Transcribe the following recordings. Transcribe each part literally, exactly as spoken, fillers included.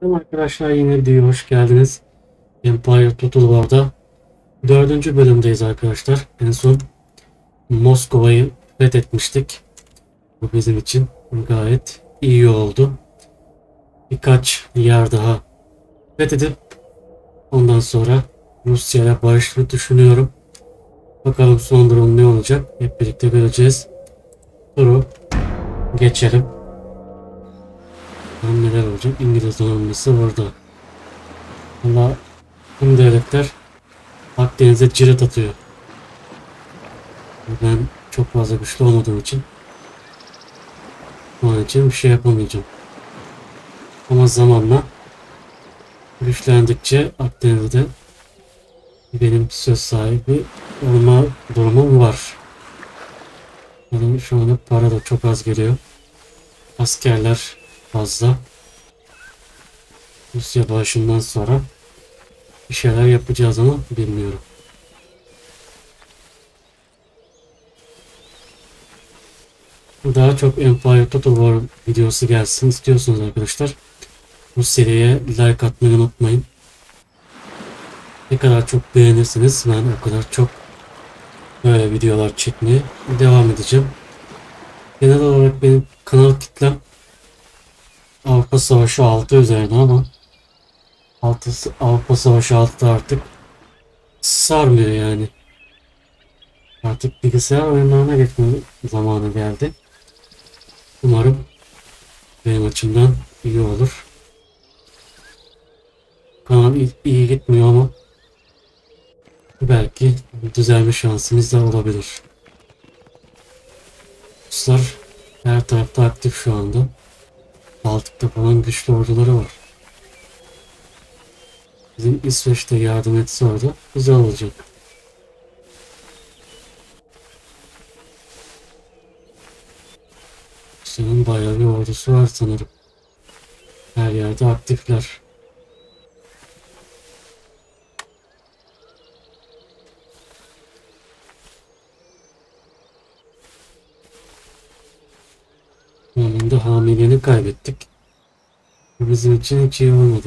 Merhaba arkadaşlar, yine videoya hoş geldiniz. Empire Total War'da dördüncü bölümdeyiz arkadaşlar. En son Moskova'yı fethetmiştik. Bu bizim için gayet iyi oldu. Birkaç yer daha fethedip ondan sonra Rusya ile barışmayı düşünüyorum. Bakalım son durum ne olacak? Hep birlikte göreceğiz. Turu geçelim. Bakalım neler olacak? İngiliz donanması burada. Valla tüm devletler Akdeniz'e cirit atıyor. Ben çok fazla güçlü olmadığım için onun için bir şey yapamayacağım. Ama zamanla güçlendikçe Akdeniz'de benim söz sahibi olma durumum var. Yani şu anda para da çok az geliyor. Askerler fazla. Rusya başından sonra bir şeyler yapacağız ama bilmiyorum. Daha çok Empire Total War videosu gelsin istiyorsunuz arkadaşlar. Bu seriye like atmayı unutmayın. Ne kadar çok beğenirseniz ben o kadar çok böyle videolar çekmeye devam edeceğim. Genel olarak benim kanal kitlem Avrupa Savaşı altı üzerine ama Avrupa Savaşı altı artık sarmıyor yani. Artık bilgisayar oyunlarına geçme zamanı geldi. Umarım benim açımdan iyi olur. Kanal iyi gitmiyor ama belki düzelme şansımız da olabilir. Ruslar her tarafta aktif şu anda. Baltık'ta falan güçlü orduları var. Bizim İsveç'te yardım etse orada güzel olacak. Rusya'nın bayağı bir ordusu var sanırım. Her yerde aktifler. Onun da hamileliğini kaybettik. Bizim için hiç iyi olmadı.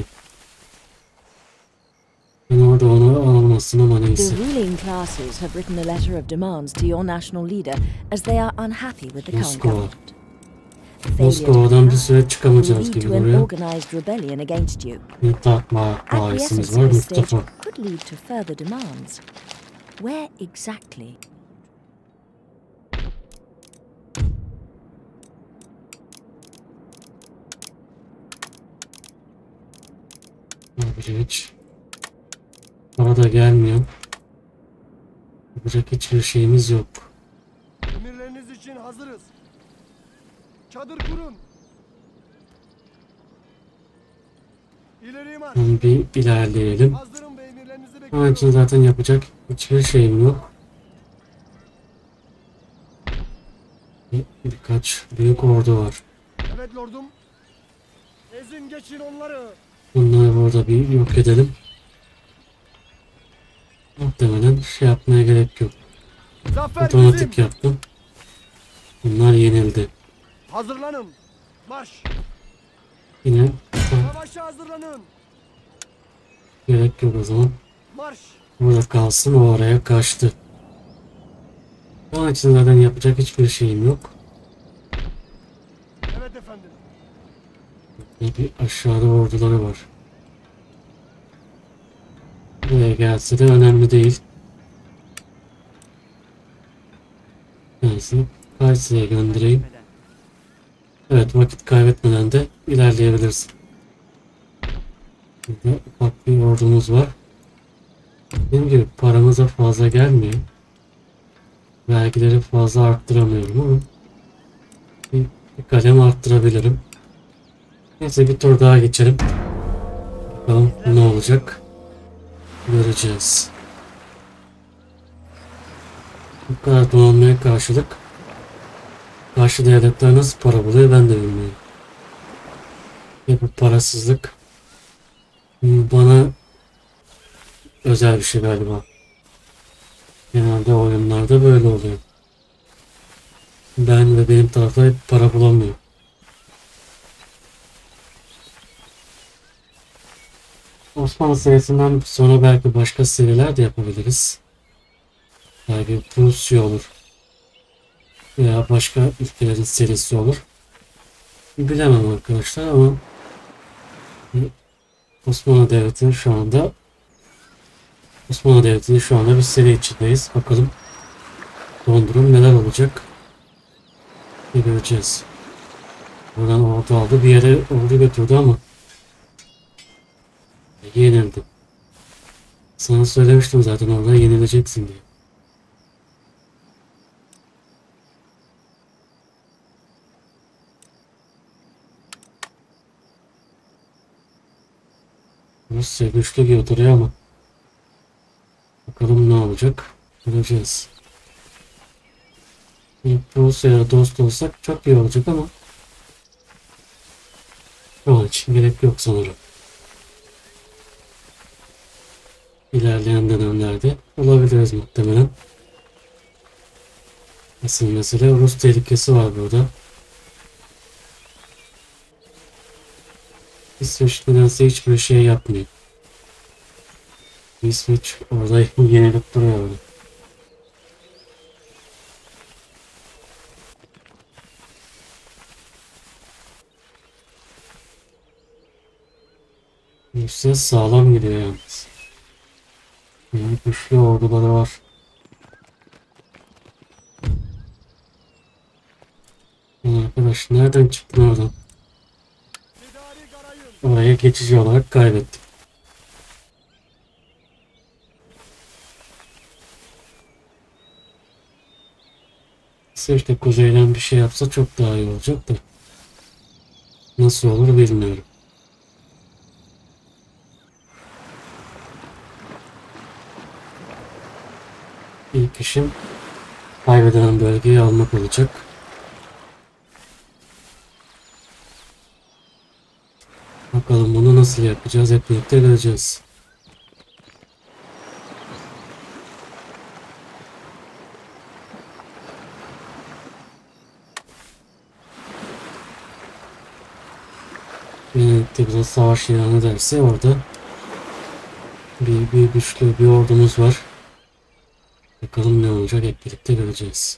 Ben orada onu almasın ama neyse. The ruling classes have written a letter of demands to your national leader as they are unhappy with the current government. Moskova'dan bir süre çıkamayacağız gibi oraya. Takma varisimiz var Mustafa. Could lead to further demands. Where exactly? Hiç bana da gelmiyor. Yapacak hiçbir şeyimiz yok. Emirleriniz için hazırız. Çadır kurun. İleri marş. Bir ilerleyelim. Hazırım be, emirlerinizi bekliyorum. Onun için zaten yapacak hiçbir şeyim yok. Bir, birkaç büyük ordu var. Evet lordum. Ezin geçin onları. Bunları burada bir yok edelim. Muhtemelen şey yapmaya gerek yok. Zafer Otomatik bizim. yaptım. Bunlar yenildi. Hazırlanın. Marş. Yine Savaşa hazırlanın. gerek yok o zaman. Marş. Burada kalsın, o oraya kaçtı. Onun için zaten yapacak hiçbir şeyim yok. Evet efendim. Bir aşağıda orduları var. Buraya gelse de önemli değil. Neyse, Kayseri'ye göndereyim. Evet, vakit kaybetmeden de ilerleyebilirsin. Burada ufak bir ordumuz var. Dediğim gibi paramız da fazla gelmiyor. Vergileri fazla arttıramıyorum ama bir, bir kalem arttırabilirim. Neyse, bir tur daha geçelim. Bakalım ne olacak. Göreceğiz. Bu kadar donanmaya karşılık karşı devletler nasıl para buluyor ben de bilmiyorum. Ya bu parasızlık bana özel bir şey galiba. Genelde oyunlarda böyle oluyor. Ben ve benim tarafta hep para bulamıyor. Osmanlı serisinden sonra belki başka seriler de yapabiliriz. Belki Prusya olur. Veya başka ülkelerin serisi olur. Bilemem arkadaşlar ama Osmanlı Devleti'nin şu anda Osmanlı Devleti'nin şu anda bir seri içindeyiz. Bakalım son durum neler olacak. Bir göreceğiz. Buradan ordu aldı. Bir yere ordu götürdü ama yenildi. Sana söylemiştim zaten orada yenileceksin diye. Rusya güçlü gibi duruyor ama bakalım ne olacak. Göreceğiz. Rusya'ya dost olsak çok iyi olacak ama şu an için gerek yok sanırım. İlerleyen dönemlerde olabiliriz muhtemelen. Asıl mesele Rus tehlikesi var burada. İsveç nedense hiçbir şey yapmıyor. İsveç orada yenilip duruyor orada. Rusya sağlam gidiyor yalnız. Yani güçlü orduları var. Arkadaş nereden çıktın oradan? Oraya geçici olarak kaybettim. İşte kuzeyden bir şey yapsa çok daha iyi olacak da nasıl olur bilmiyorum. İlk işim kaybedilen bölgeyi almak olacak. Bakalım bunu nasıl yapacağız, hep birlikte göreceğiz. Genellikle bize savaş ilan ederse orada bir, bir güçlü bir ordumuz var. Bakalım ne olacak, hep birlikte göreceğiz.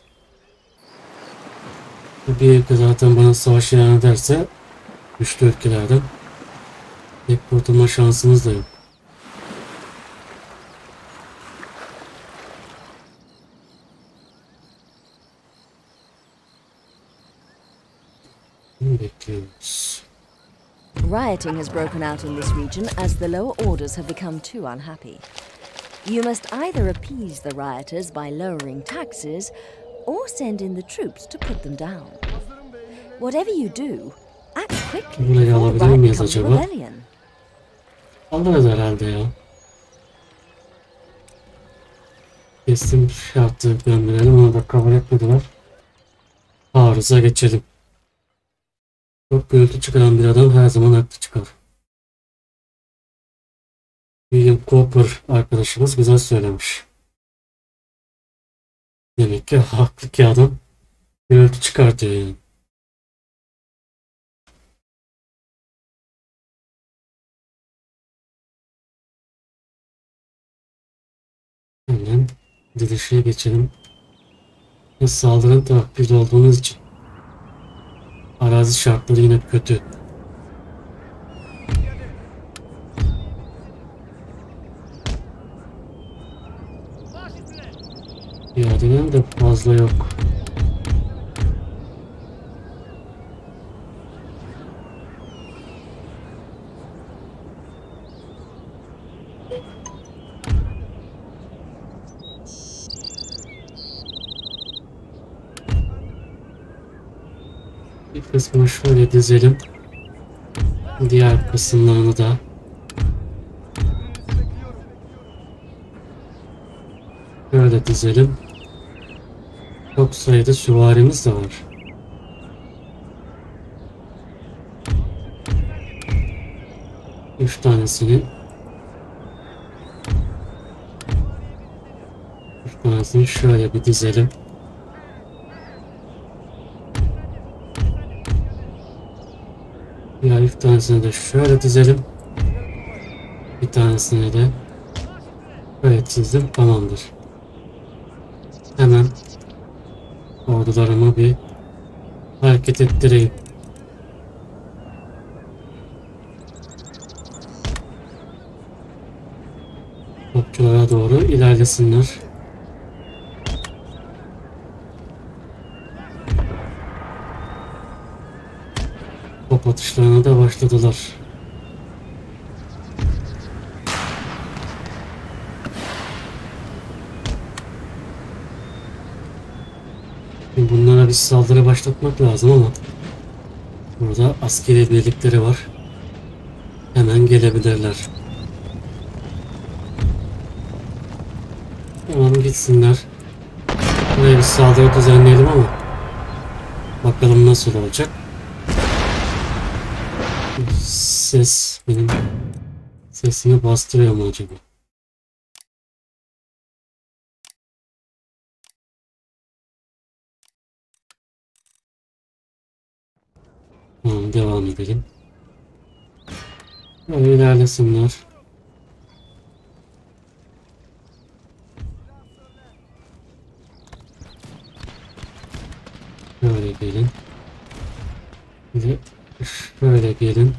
Bir ülke zaten bana savaş ilan ederse güçlü ülkelerden pek kurtulma şansımız da yok. Bekliyoruz. Rioting has broken out in this region as the lower orders have become too unhappy. You must either appease the rioters by lowering taxes or send in the troops to put them down. Whatever you do, act quickly Burayı before alabilir riot miyiz becomes a acaba? rebellion. Alırız herhalde ya. Kesin şartı gönderelim, onu da kabul etmediler. Arıza geçelim. Çok gürültü çıkaran bir adam her zaman haklı çıkar. William Cooper arkadaşımız güzel söylemiş. Demek ki haklı ki adam gürültü çıkartıyor yani. Hemen dirilişe geçelim. Ve saldırın takipte olduğunuz için. Arazi şartları yine kötü. Piyadenin de fazla yok. Bir kısmını şöyle dizelim. Diğer kısımlarını da şöyle dizelim. Çok sayıda süvarimiz de var. Üç tanesini Üç tanesini şöyle bir dizelim. Diğer üç tanesini de şöyle dizelim. Bir tanesine de evet çizdim, tamamdır. Hemen ordularımı bir hareket ettireyim. Topçulara doğru ilerlesinler. Top atışlarına da başladılar. Şimdi bunlara bir saldırı başlatmak lazım ama burada askeri birlikleri var. Hemen gelebilirler. Tamam, gitsinler. Buraya bir saldırı düzenleyelim ama bakalım nasıl olacak. Ses benim sesimi bastırıyor mu acaba? Tamam, devam edelim. Böyle ilerlesinler. Böyle gelin. Bir de şöyle gelin.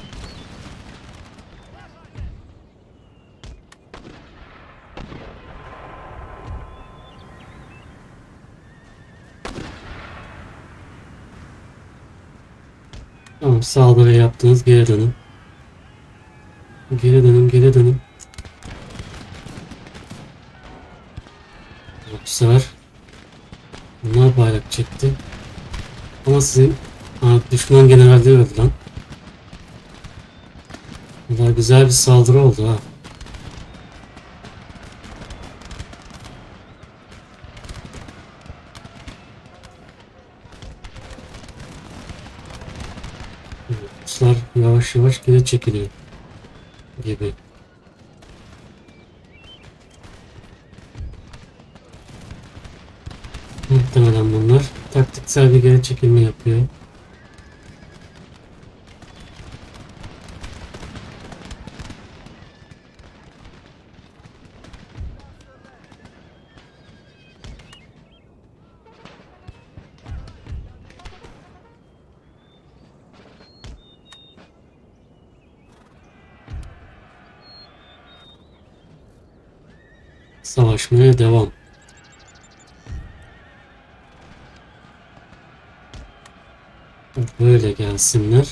Tamam, saldırı yaptınız, geri dönün. Geri dönün, geri dönün. Bu sefer bunlar bayrak çekti. Ama sizin ha, düşman generalde öldü lan. Bunlar güzel bir saldırı oldu ha. Ruslar yavaş yavaş geri çekiliyor gibi. Muhtemelen bunlar taktiksel bir geri çekilme yapıyor. Savaşmaya devam. Böyle gelsinler.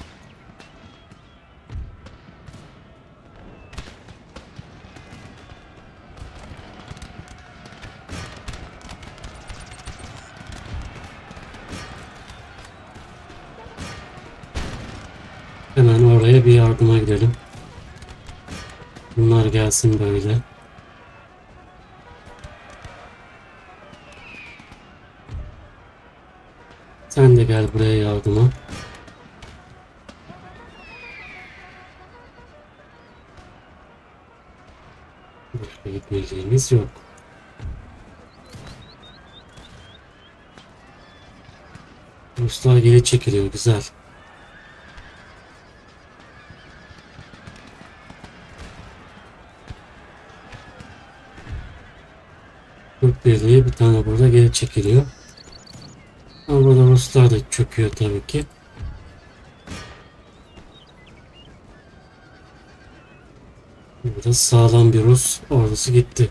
Hemen oraya bir yardıma gidelim. Bunlar gelsin böyle. Sen de gel buraya yardıma. Başka gitmeyeceğimiz yok. Ruslar geri çekiliyor, güzel. Türk birliği bir tane burada geri çekiliyor. Ama burada Ruslar da çöküyor tabii ki. Burada sağlam bir Rus ordusu gitti.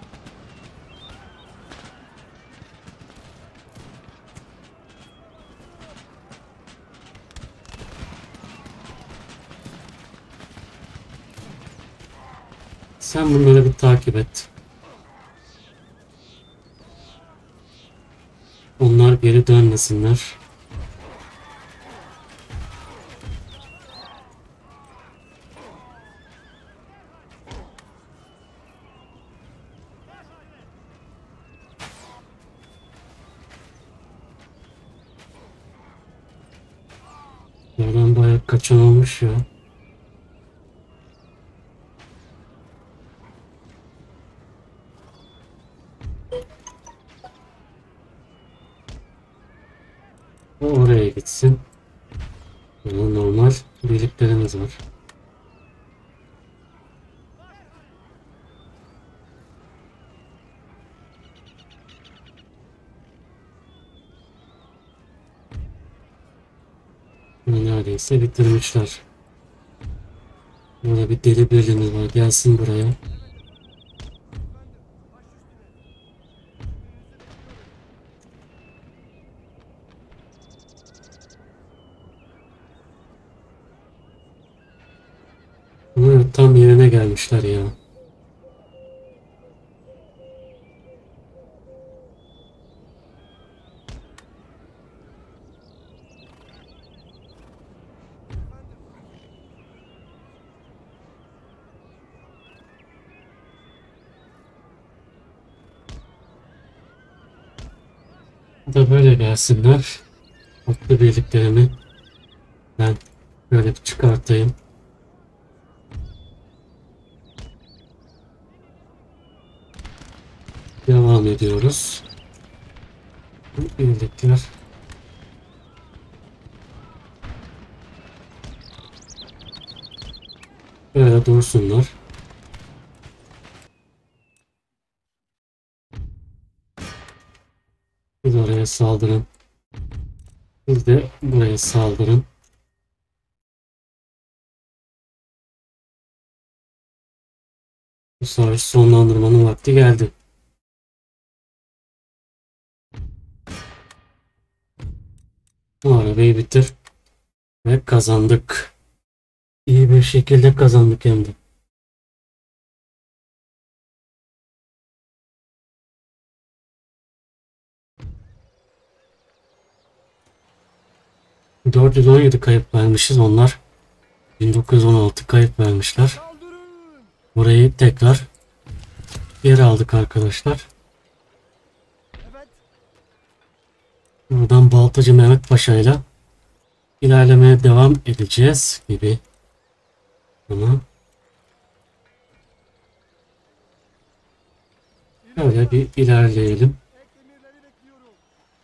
Sen bunları bir takip et. Onlar geri dönmesinler. Buradan bayağı kaçan olmuş ya. O oraya gitsin. Burada normal birliklerimiz var. neredeyse bitirmişler. Burada bir deli birliğimiz var. Gelsin buraya. Evet, tam yerine gelmişler ya. Da böyle gelsinler. Atlı birliklerimi ben böyle bir çıkartayım. Devam ediyoruz. Birlikler. Böyle dursunlar. Siz oraya saldırın. Siz de buraya saldırın. Bu savaşı sonlandırmanın vakti geldi. Bu arabayı bitir. Ve kazandık. İyi bir şekilde kazandık hem de. dört yüz on yedi kayıp vermişiz. Onlar bin dokuz yüz on altı kayıp vermişler. Saldırın. Burayı tekrar geri aldık arkadaşlar. Evet. Buradan Baltacı Mehmet Paşa ile ilerlemeye devam edeceğiz gibi. Ama şöyle bir ilerleyelim. Ek emirleri bekliyorum.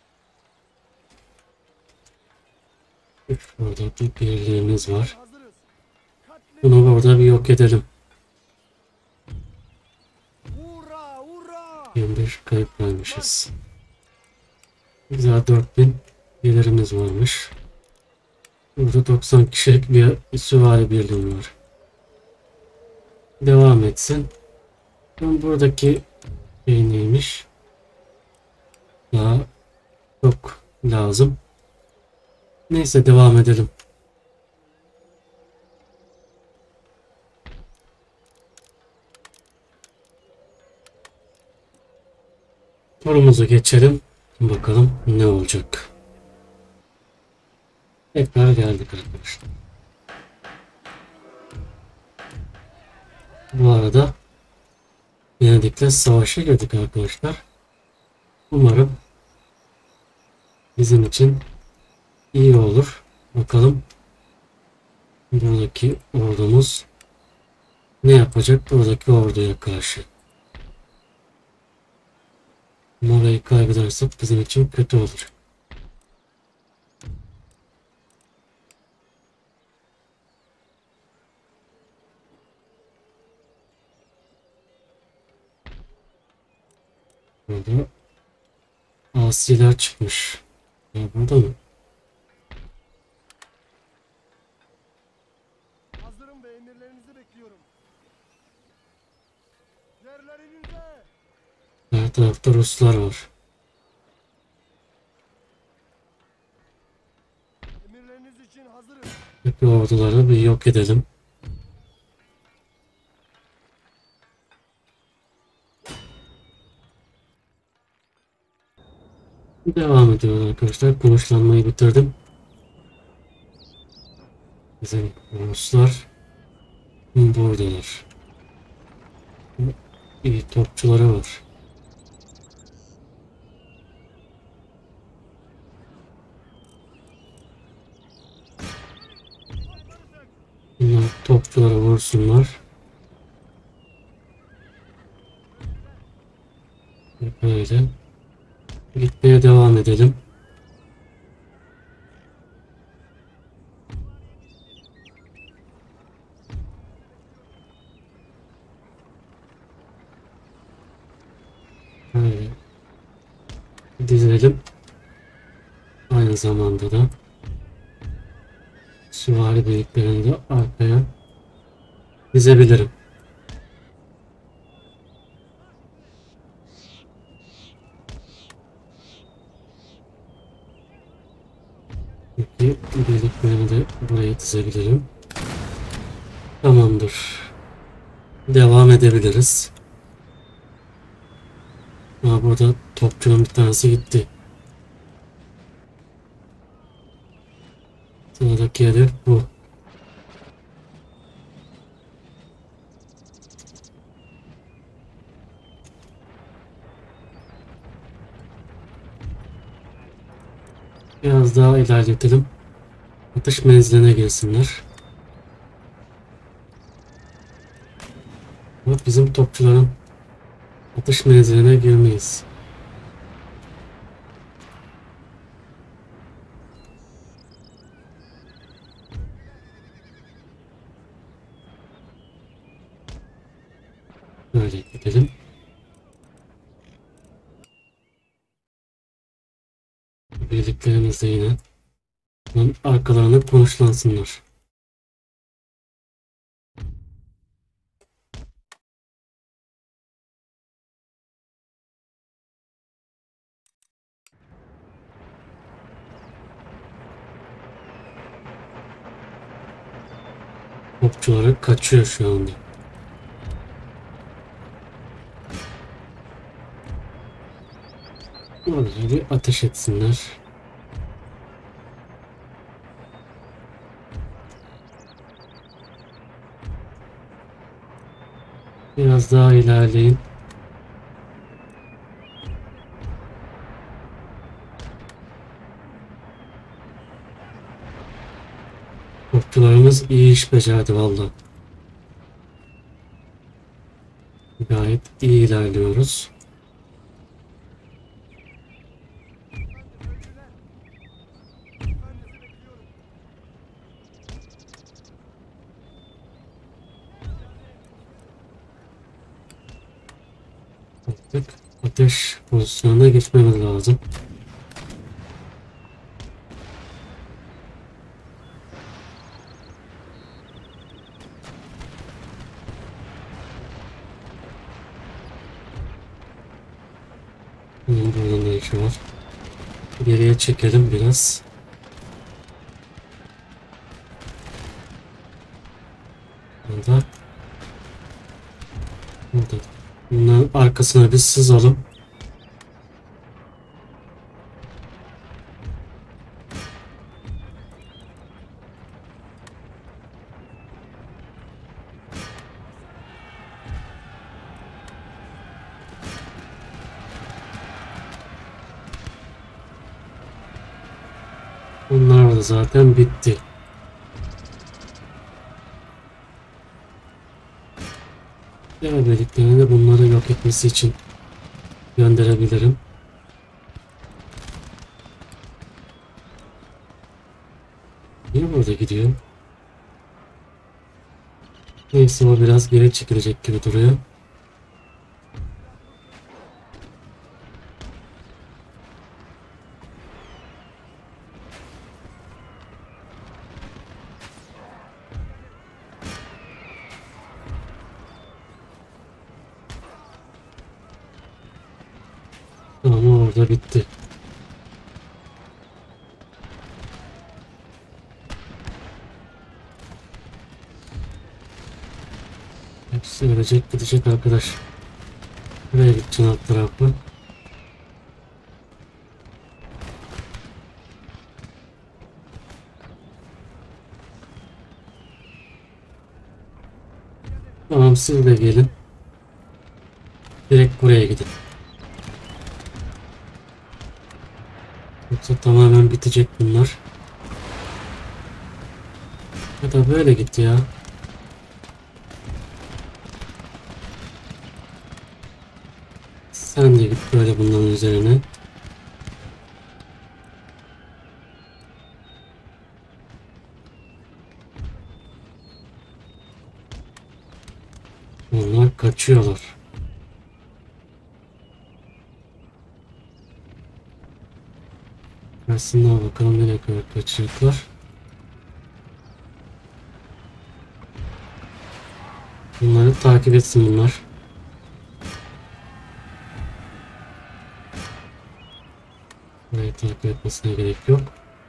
Şurada bir birliğimiz var. Hazırız. Katledin. Bunu burada bir yok edelim. Hurra hurra. yirmi beş kayıp vermişiz. Güzel, dört bin gelirimiz varmış. Burada doksan kişilik bir süvari birliğim var. Devam etsin. Ben buradaki şey neymiş? Daha çok lazım. Neyse, devam edelim. Turumuzu geçelim. Bakalım ne olacak. Tekrar geldik arkadaşlar. Bu arada Venedik'le savaşa girdik arkadaşlar. Umarım bizim için iyi olur. Bakalım buradaki ordumuz ne yapacak buradaki orduya karşı. Morayı kaybedersek bizim için kötü olur. Burada asiler çıkmış. Ya burada mı? Hazırım ve emirlerinizi bekliyorum. Yerlerinize. Her tarafta Ruslar var. Emirleriniz için hazırım. Peki orduları bir yok edelim. Devam ediyoruz arkadaşlar. Konuşlanmayı bitirdim. Bizim Ruslar buradalar. İyi topçuları var. Bunlar topçulara vursunlar. Ve böyle gitmeye devam edelim. Böyle dizelim. Aynı zamanda da süvari birliklerini de arkaya dizebilirim. Peki birliklerini de buraya dizebilirim. Tamamdır. Devam edebiliriz. Aa, burada topçunun bir tanesi gitti. Sıradaki hedef bu. Biraz daha ilerletelim. Atış menziline girsinler. Ama bizim topçuların atış menziline girmeyiz. Böyle gidelim. Birliklerimiz de yine bunun arkalarına konuşlansınlar. Topçuları kaçıyor şu anda. Orada bir ateş etsinler. Biraz daha ilerleyin. Topçularımız iyi iş becerdi valla. Gayet iyi ilerliyoruz. Artık ateş pozisyonuna geçmemiz lazım. Bunun burada ne işi var? Geriye çekelim biraz. Burada. Burada. Bunların arkasına bir sızalım. Bunlar da zaten bitti. Diğer birliklerini de bunları yok etmesi için gönderebilirim. Niye burada gidiyor? Neyse, o biraz geri çekilecek gibi duruyor. Ama orada bitti. Hepsi ölecek gidecek arkadaş. Buraya gideceksin alt tarafı. Tamam, siz de gelin. Direkt buraya gidin. Yoksa tamamen bitecek bunlar. Ya da böyle git ya. Sen de git böyle bunların üzerine. Onlar kaçıyorlar. Aslında bakalım nereye kadar kaçacaklar. Bunları takip etsin bunlar. Burayı takip etmesine gerek yok.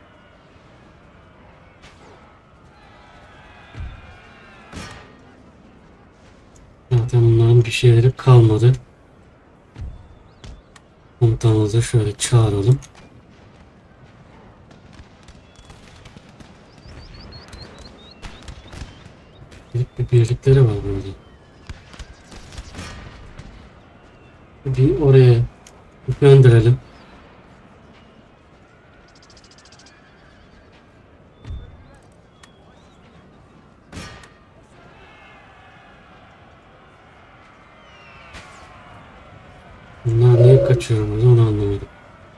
Zaten bunların bir şeyleri kalmadı. Komutanımızı şöyle çağıralım. Bir birlikleri var burada. Bir oraya gönderelim. Bunlar niye kaçıyor burada onu anlamadım.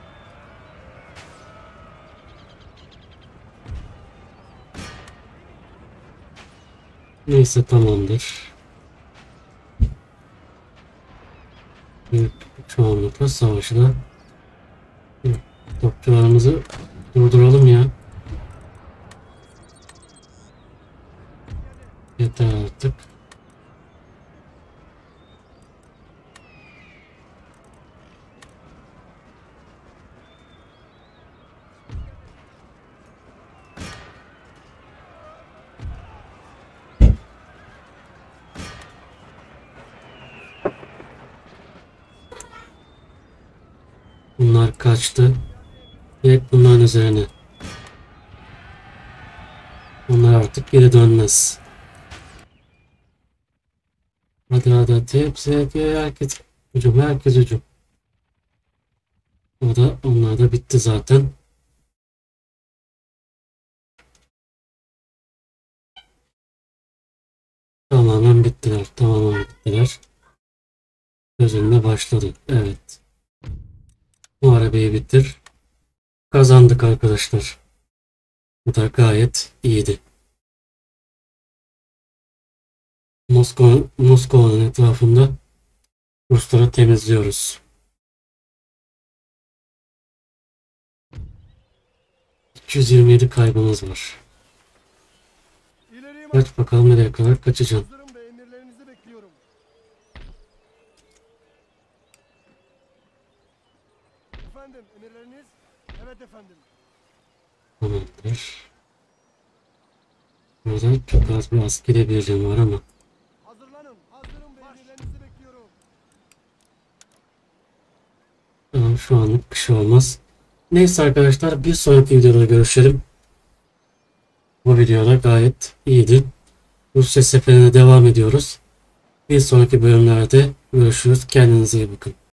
Neyse tamamdır. Büyük çoğunlukla savaşta topçularımızı durduralım ya. Yeter artık. Bunlar kaçtı. Direkt bunların üzerine. Bunlar artık geri dönmez. Hadi hadi hadi. Hepsi hepsi herkes hücum. Herkes hücum. O da onlar da bitti zaten. Tamamen bittiler. Tamamen bittiler. Gözünle başladı. Evet. Bu arabayı bitir. Kazandık arkadaşlar. Bu da gayet iyiydi. Moskova, Moskova'nın etrafında Rusları temizliyoruz. iki yüz yirmi yedi kaybımız var. İleriye Kaç bakalım nereye kadar kaçacağım. hazırım ve emirlerinizi bekliyorum. Efendim, emirleriniz? Evet efendim. Tamamdır. Burada çok az bir askeri birliğim var ama Hazırlanın. Hazırım ve emirlerinizi bekliyorum. tamam, şu anlık bir şey olmaz. Neyse arkadaşlar, bir sonraki videoda görüşelim. Bu videoda gayet iyiydi. Rusya seferine devam ediyoruz. Bir sonraki bölümlerde görüşürüz. Kendinize iyi bakın.